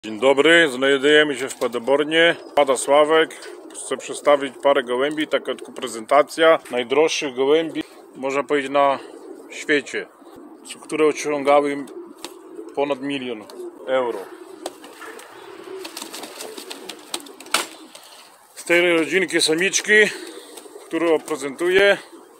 Dzień dobry, znajdujemy się w Paderbornie. Pada Sławek. Chcę przedstawić parę gołębi, taka prezentacja najdroższych gołębi, można powiedzieć, na świecie, które osiągały ponad 1 000 000 euro. Z tej rodzinki samiczki, którą prezentuję,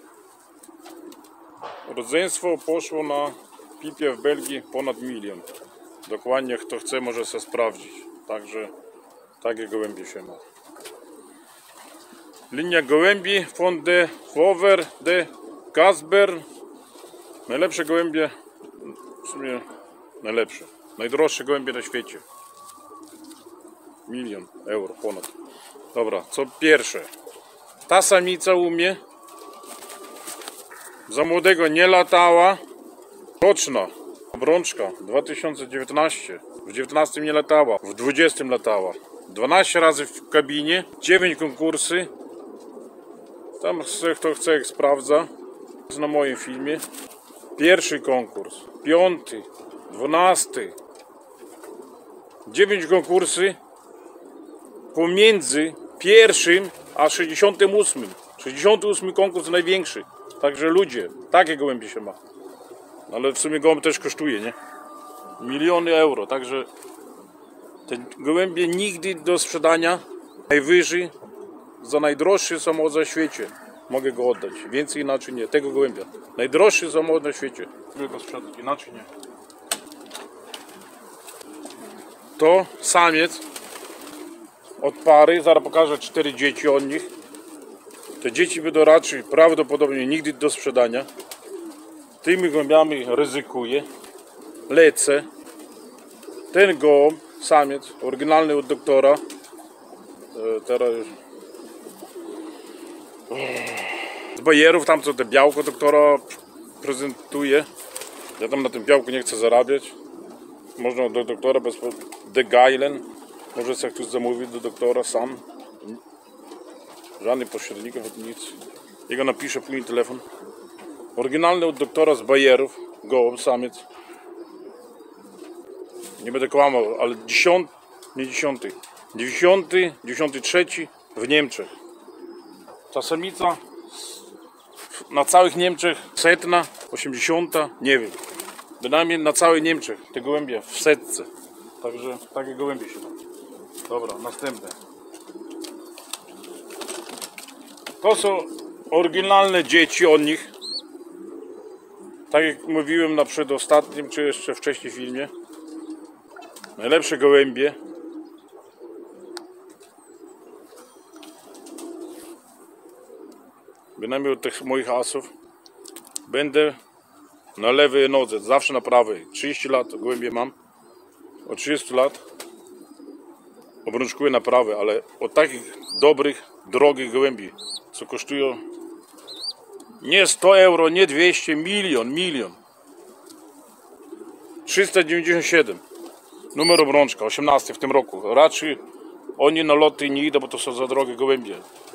rodzeństwo poszło na pipie w Belgii ponad 1 000 000. Dokładnie, kto chce, może sobie sprawdzić. Także takie gołębie się ma. Linia gołębi von de Vover de Kasper. Najlepsze gołębie, w sumie najlepsze, najdroższe gołębie na świecie. 1 000 000 euro ponad. Dobra, co pierwsze, ta samica u mnie za młodego nie latała. Roczna obrączka 2019. W 19 nie latała, w 20 latała. 12 razy w kabinie, 9 konkursy. Tam kto chce, jak sprawdza. Jest na moim filmie. Pierwszy konkurs, 5, 12, 9 konkursy pomiędzy pierwszym a 68. 68 konkurs największy. Także ludzie, takie gołębie się ma. Ale w sumie gołąb też kosztuje, nie? 1 000 000 euro, także te gołębie nigdy do sprzedania. Najwyżej za najdroższy samochód na świecie mogę go oddać. Więcej inaczej nie. Tego gołębia. Najdroższy samochód na świecie. Mogę go sprzedać, inaczej nie. To samiec od pary. Zaraz pokażę 4 dzieci od nich. Te dzieci będą raczej prawdopodobnie nigdy do sprzedania. Tymi gołębiami ryzykuję. Lecę. Ten gołąb, samiec, oryginalny od doktora. Teraz z bajerów, tam co te białko doktora prezentuje. Ja tam na tym białku nie chcę zarabiać. Można do doktora bez De Geilen. Może sobie ktoś zamówić do doktora sam. Żadnych pośredników, nic. Jego napiszę później telefon. Oryginalny od doktora z bajerów. Gołąb, samiec. Nie będę kłamał, ale 93 w Niemczech. Ta samica na całych Niemczech 100, 80, nie wiem. Bynajmniej na całych Niemczech te gołębie w setce. Także takie gołębie się ma. Dobra, następne. To są oryginalne dzieci od nich. Tak jak mówiłem na przedostatnim, czy jeszcze wcześniej filmie. Najlepsze gołębie. Bynajmniej od tych moich asów. Będę na lewej nodze, zawsze na prawej. 30 lat gołębie mam. Od 30 lat obrączkuję na prawej, ale od takich dobrych, drogich gołębi, co kosztują nie 100 euro, nie 200, milion. 397. Numer obrączka, 18 w tym roku. Raczej oni na loty nie idą, bo to są za drogie gołębie.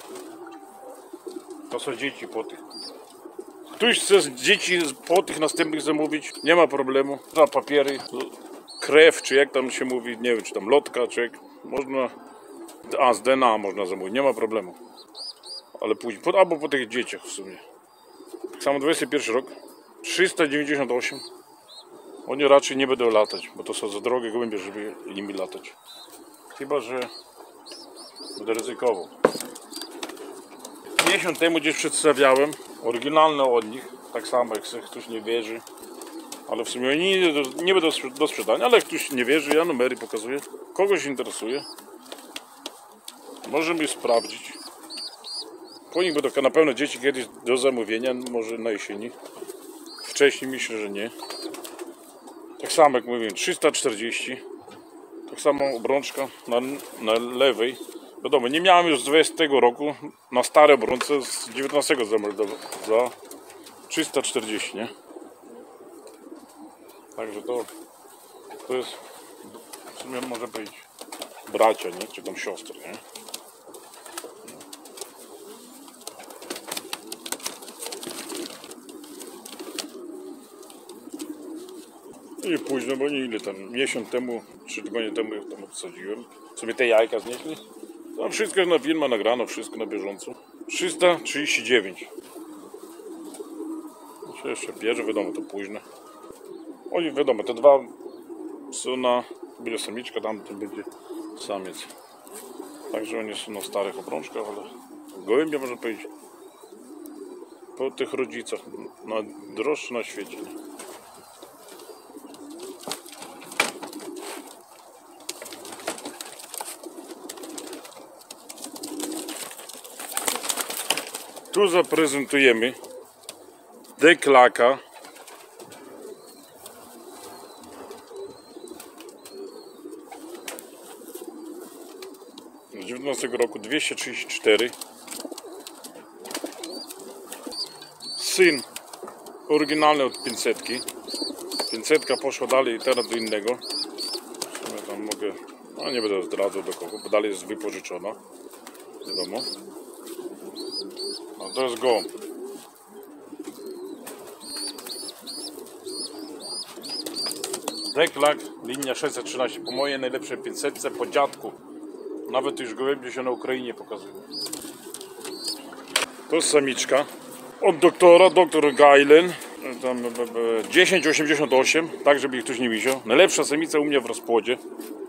To są dzieci po tych. Ktoś chce z dzieci po tych następnych zamówić, nie ma problemu. Za papiery, krew, czy jak tam się mówi, nie wiem, czy tam lotka, czy jak. Można, z DNA można zamówić, nie ma problemu. Ale później, albo po tych dzieciach w sumie. Tak samo 21 rok, 398. Oni raczej nie będą latać, bo to są za drogie gołębie, żeby nimi latać. Chyba że będę ryzykował. Miesiąc temu gdzieś przedstawiałem oryginalne od nich, tak samo jak ktoś nie wierzy. Ale w sumie oni nie będą do sprzedania, ale jak ktoś nie wierzy, ja numery pokazuję. Kogoś interesuje, możemy sprawdzić. Po nich będą na pewno dzieci kiedyś do zamówienia, może na jesieni. Wcześniej myślę, że nie. Tak samo jak mówiłem, 340. Tak samo obrączka na lewej. Wiadomo, nie miałem już z 20 roku na stare obrączce z 19 za 340, nie? Także to jest w sumie może być bracia, nie? Czy tam siostry, nie? I późno, bo nie ile tam, miesiąc temu, 3 tygodnie temu ich tam odsadziłem. Sobie te jajka znieśli. Tam wszystko jest na filmie nagrano, wszystko na bieżąco. 339. Się jeszcze bierze, wiadomo, to późno. Oni, wiadomo, te dwa są na, będzie samiczka, tam to będzie samiec. Także oni są na starych obrączkach, ale gołębie, można powiedzieć, po tych rodzicach, najdroższe na świecie. Tu zaprezentujemy deklaka. Z 19 roku 234. Syn oryginalny od 500. 500 poszła dalej i teraz do innego. Ja tam mogę, no nie będę zdradzał do kogo, bo dalej jest wypożyczona. Wiadomo. No to jest gołąb. Deklak, linia 613, po mojej najlepszej 500 po dziadku. Nawet już gołębie się na Ukrainie pokazują. To jest samiczka. Od doktora, doktor Gajlen. Tam 1088, tak żeby ich ktoś nie widział. Najlepsza samica u mnie w rozpłodzie.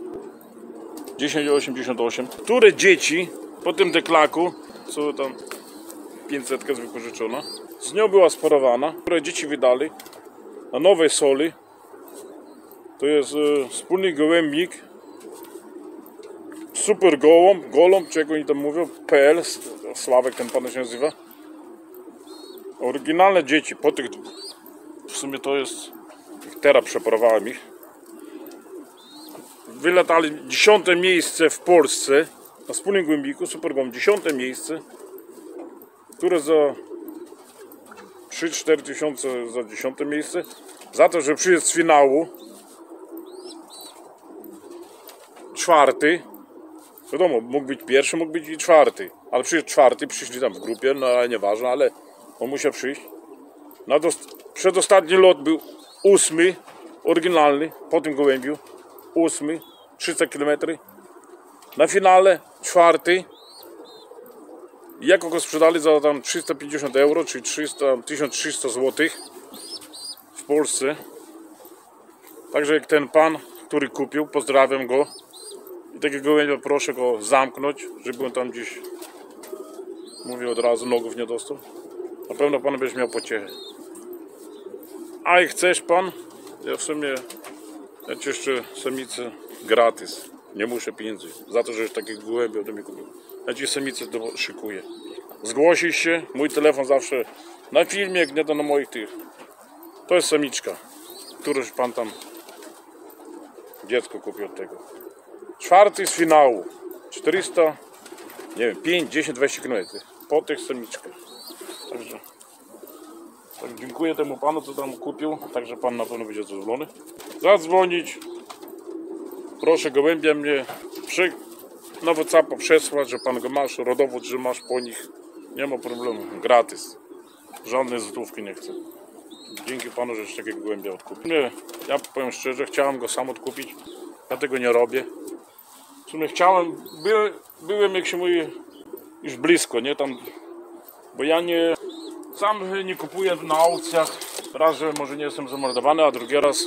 1088. Które dzieci po tym deklaku, co tam 500 jest wypożyczona, z nią była sparowana, które dzieci wydali na nowej soli. To jest wspólny gołębnik, super goląb, czego oni tam mówią, PL, Sławek ten pan się nazywa. Oryginalne dzieci, po tych, w sumie to jest, teraz przeparowałem ich. Wylatali 10. miejsce w Polsce na wspólnym gołębniku, super gołąb, 10. miejsce, które za 3-4 tysiące za 10. miejsce, za to, że przyszedł z finału 4. Wiadomo, mógł być pierwszy, mógł być i 4. Ale przyszedł 4, przyszli tam w grupie, no ale nieważne, ale on musiał przyjść. Przedostatni lot był 8, oryginalny, po tym gołębiu. 8, 300 km. Na finale 4. Jako go sprzedali za tam 350 euro, czyli 1300 zł w Polsce. Także jak ten pan, który kupił, pozdrawiam go. I takiego gołębia proszę go zamknąć, żeby on tam gdzieś, mówię od razu, nogów nie dostał. Na pewno pan będzie miał pociechę. A jak chcesz pan, ja w sumie, ja ci jeszcze samicę gratis. Nie muszę pieniędzy, za to, że już takiego gołębia ode mnie kupił. Ja ci samicę szykuję. Zgłosisz się, mój telefon zawsze na filmie, jak nie to na moich tych. To jest samiczka, którąś pan tam dziecko kupił od tego. 4. z finału, 400, nie wiem, 5, 10, 20 km po tych samiczkach. Także tak, dziękuję temu panu, co tam kupił, także pan na pewno będzie zadowolony. Zadzwonić, proszę gołębia mnie na WhatsAppa przesłać, że pan go masz, rodowód, że masz po nich, nie ma problemu, gratis, żadnej złotówki nie chcę. Dzięki panu, że jeszcze takiego gołębia odkupił. Ja powiem szczerze, chciałem go sam odkupić, ja tego nie robię. W sumie chciałem, byłem, jak się mówi, już blisko, nie tam, bo ja sam nie kupuję na aukcjach. Raz, że może nie jestem zamordowany, a drugi raz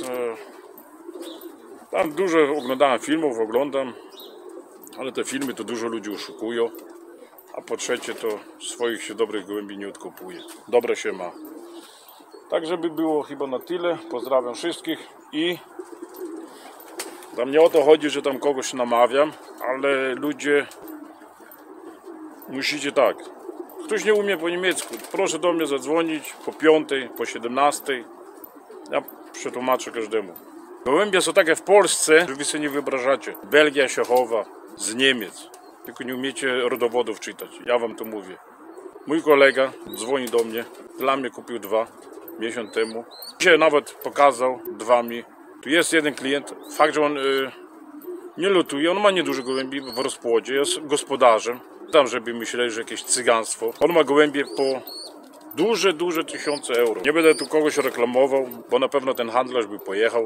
tam dużo oglądałem filmów, ale te filmy to dużo ludzi oszukują, a po trzecie to swoich się dobrych gołębi nie odkupuje. Dobre się ma. Tak, żeby było chyba na tyle. Pozdrawiam wszystkich i tam nie o to chodzi, że tam kogoś namawiam, ale ludzie musicie tak. Ktoś nie umie po niemiecku, proszę do mnie zadzwonić po 5, po 17. Ja przetłumaczę każdemu. Gołębie są takie w Polsce, że wy sobie nie wyobrażacie. Belgia się chowa z Niemiec. Tylko nie umiecie rodowodów czytać. Ja wam to mówię. Mój kolega dzwoni do mnie. Dla mnie kupił 2 miesiąc temu. Dzisiaj nawet pokazał 2 mi. Tu jest jeden klient. Fakt, że on nie lotuje. On ma niedużo gołębi w rozpłodzie. Jest gospodarzem. Tam, żeby myśleli, że jakieś cyganstwo. On ma gołębie po duże tysiące euro. Nie będę tu kogoś reklamował, bo na pewno ten handlarz by pojechał.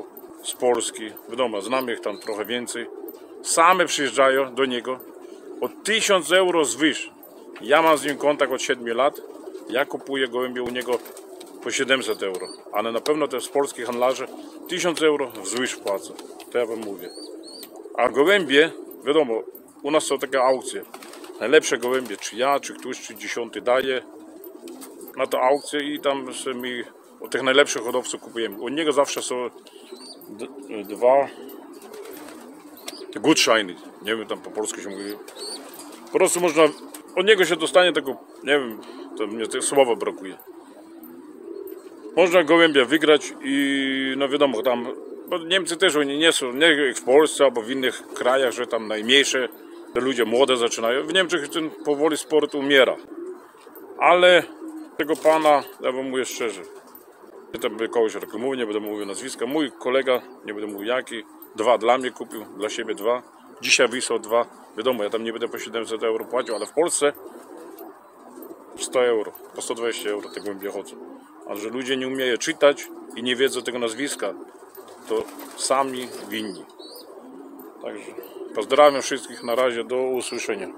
z Polski, wiadomo, znam ich tam trochę więcej, same przyjeżdżają do niego od 1000 euro zwyż. Ja mam z nim kontakt od 7 lat, ja kupuję gołębie u niego po 700 euro, ale na pewno też z polskich handlarzy 1000 euro wzwyż płacę, to ja wam mówię. A gołębie, wiadomo, u nas są takie aukcje, najlepsze gołębie, czy ja, czy ktoś, czy 10 daje na to aukcję i tam my od tych najlepszych hodowców kupujemy. U niego zawsze są dwa Gutscheine, nie wiem, tam po polsku się mówi. Po prostu można, od niego się dostanie tego, nie wiem, to mnie tych słowa brakuje. Można gołębia wygrać i no wiadomo, tam, bo Niemcy też oni nie są, nie jak w Polsce albo w innych krajach, że tam najmniejsze, te ludzie młode zaczynają. W Niemczech ten powoli sport umiera. Ale tego pana, ja wam mówię szczerze, nie tam kogoś reklamuję, nie będę mówił nazwiska, mój kolega, nie będę mówił jaki, 2 dla mnie kupił, dla siebie 2, dzisiaj wysłał 2, wiadomo, ja tam nie będę po 700 euro płacił, ale w Polsce 100 euro, po 120 euro te gołębie chodzą. A że ludzie nie umieją czytać i nie wiedzą tego nazwiska, to sami winni. Także pozdrawiam wszystkich, na razie, do usłyszenia.